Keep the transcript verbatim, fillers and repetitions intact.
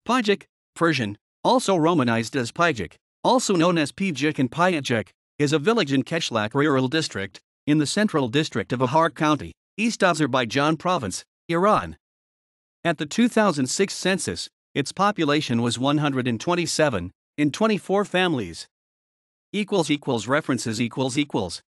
Pīyejīk, Persian, also Romanized as Pīyejik, also known as Pīyejīk and Piyejik, is a village in Qeshlaq Rural District, in the central district of Ahar County, East Azerbaijan Province, Iran. At the two thousand six census, its population was one hundred twenty-seven, in twenty-four families. References equals equals